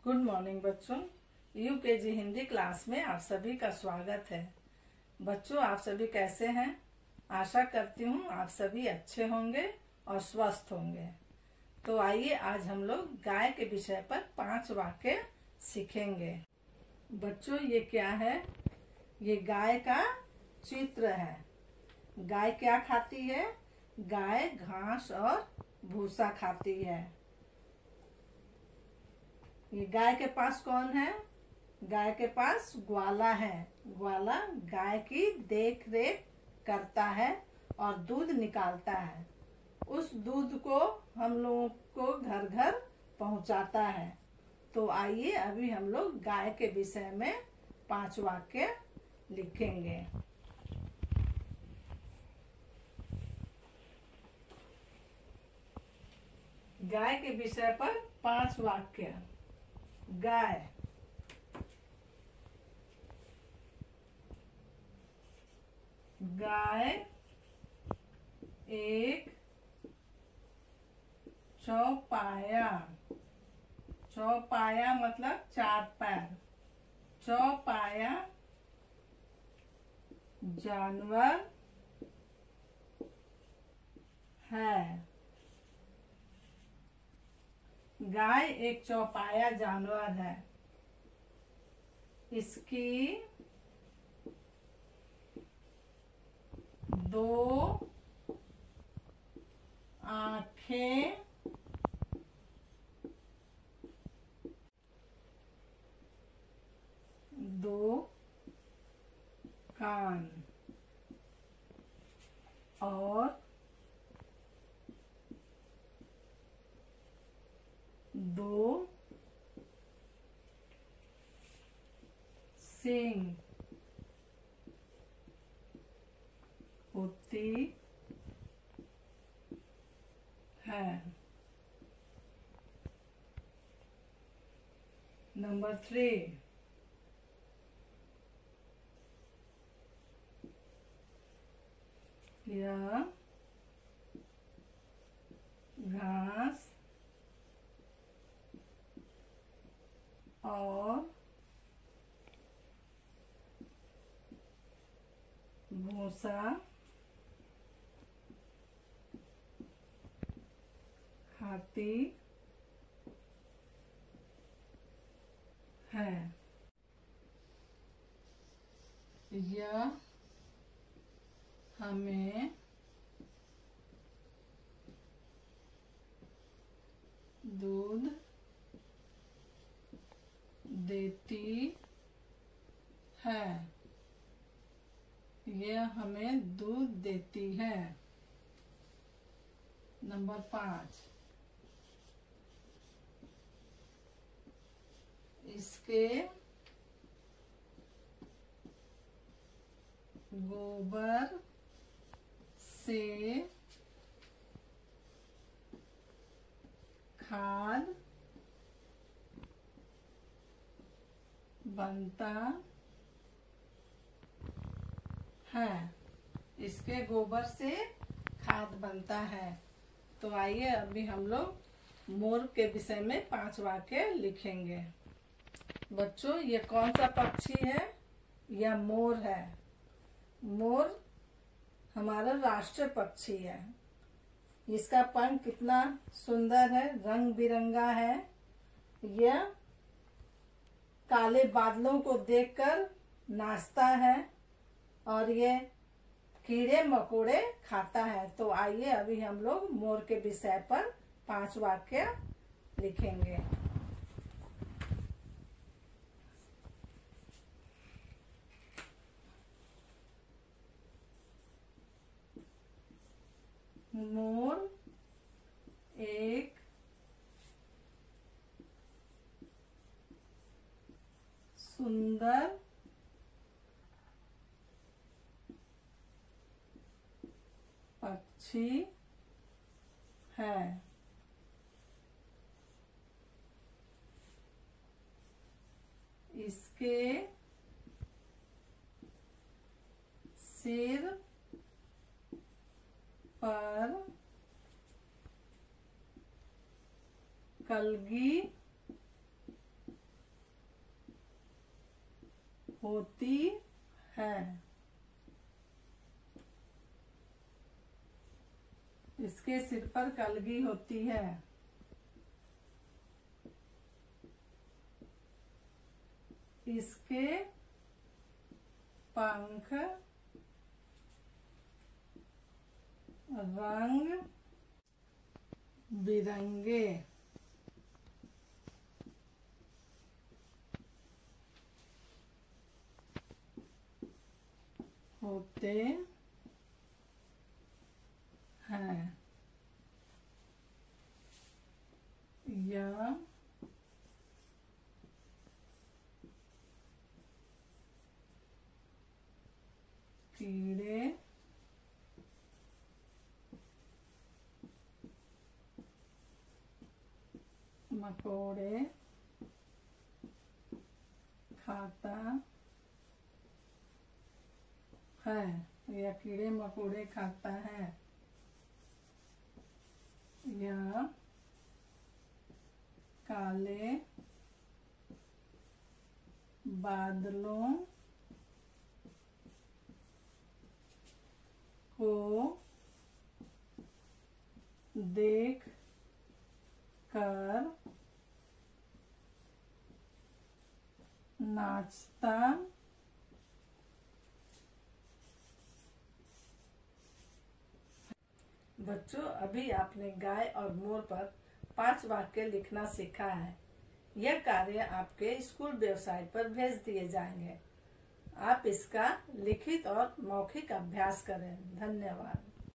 Good morning बच्चों। UKG Hindi class में आप सभी का स्वागत है। बच्चों, आप सभी कैसे हैं? आशा करती हूँ आप सभी अच्छे होंगे और स्वस्थ होंगे। तो आइए आज हम लोग गाय के विषय पर 5 वाक्य सीखेंगे। बच्चों, ये क्या है? ये गाय का चित्र है। गाय क्या खाती है? गाय घास और भूसा खाती है। ये गाय के पास कौन है? गाय के पास ग्वाला है। ग्वाला गाय की देख रेख करता है और दूध निकालता है। उस दूध को हम लोगों को घर घर पहुंचाता है। तो आइए अभी हम लोग गाय के विषय में 5 वाक्य लिखेंगे। गाय के विषय पर 5 वाक्य। गाय, गाय एक चौपाया। चौपाया मतलब 4 पैर। चौपाया जानवर है। गाय एक चौपाया जानवर है। इसकी 2 आंखें, 2 कान और 2 सींग होती है। नंबर 3, यह घास और भूसा खाती है। यह हमें दूध देती है। यह हमें दूध देती है। नंबर 5, इसके गोबर से खाद बनता है। इसके गोबर से खाद बनता है। तो आइए अभी हम लोग मोर के विषय में 5 वाक्य लिखेंगे। बच्चों, ये कौन सा पक्षी है? यह मोर है। मोर हमारा राष्ट्रीय पक्षी है। इसका पंख कितना सुंदर है, रंग बिरंगा है। यह काले बादलों को देखकर नाचता है और ये कीड़े मकोड़े खाता है। तो आइए अभी हम लोग मोर के विषय पर 5 वाक्य लिखेंगे। मोर एक सुंदर पक्षी है। इसके सिर पर कलगी होती है। इसके सिर पर कलगी होती है। इसके पंख रंग बिरंगे होते हैं। यह कीड़े मकोड़े खाता है। यह कीड़े मकोड़े खाता है। यह काले बादलों को देख कर नाचता बच्चों, अभी आपने गाय और मोर पर 5 वाक्य लिखना सीखा है। यह कार्य आपके स्कूल वेबसाइट पर भेज दिए जाएंगे। आप इसका लिखित और मौखिक अभ्यास करें। धन्यवाद।